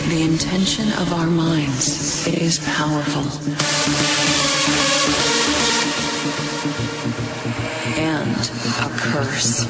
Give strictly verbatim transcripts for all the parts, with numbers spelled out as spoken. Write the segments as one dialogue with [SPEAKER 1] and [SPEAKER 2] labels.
[SPEAKER 1] The intention of our minds is powerful and a curse.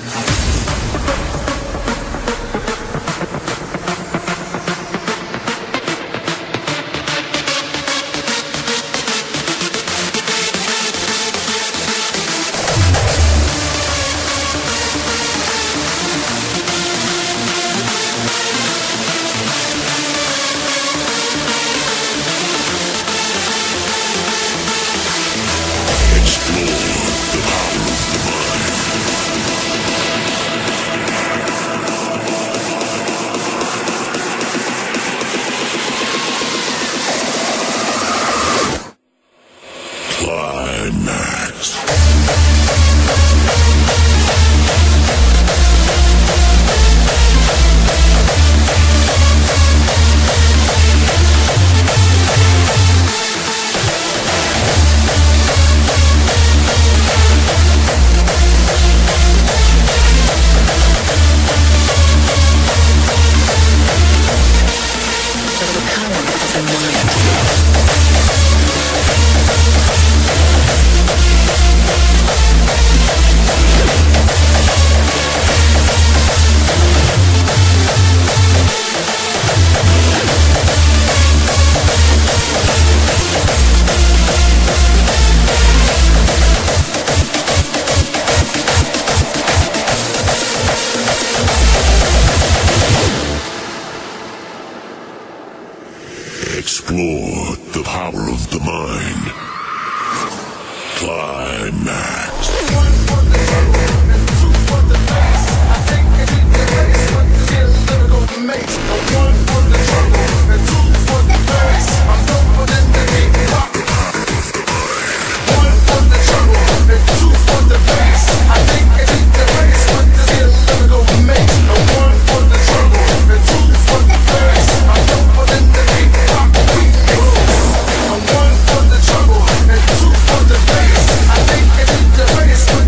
[SPEAKER 2] Explore the power of the mind. Climax. One for the trouble and two for the bass. I take it in the race, but the skill lyrical mace. One for the trouble and two for the bass. I'm doper than the hip hop. One for the trouble and two for the bass. I take it in the race, but the skill lyrical mace. One for the trouble and two for the bass. I'm doper than the hip hop. One for the trouble and two for the bass. I think it in the race.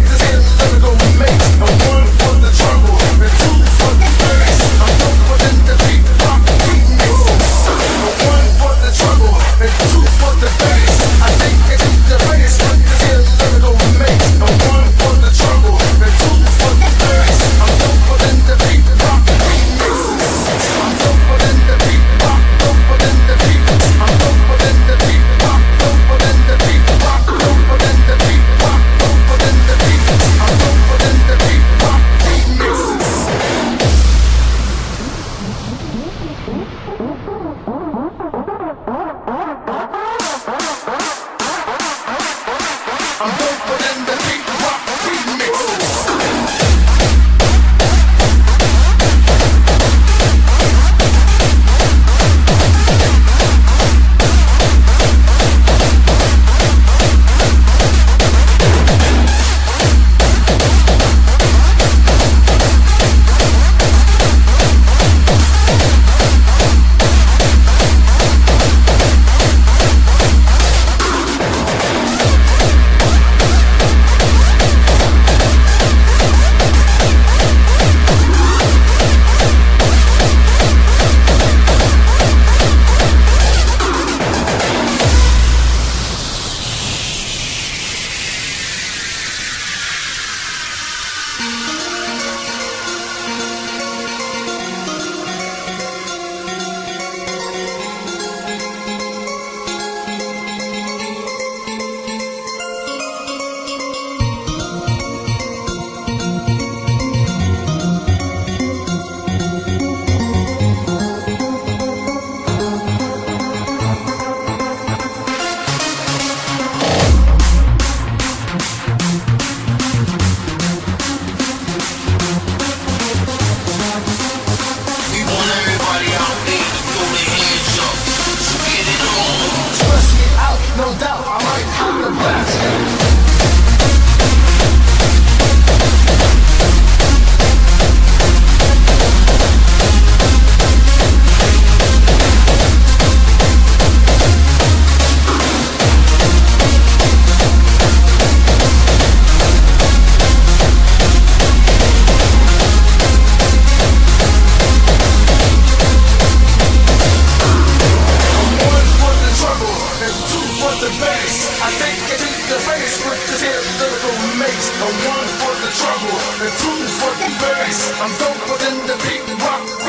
[SPEAKER 2] bass. I'm doper than the beat rock.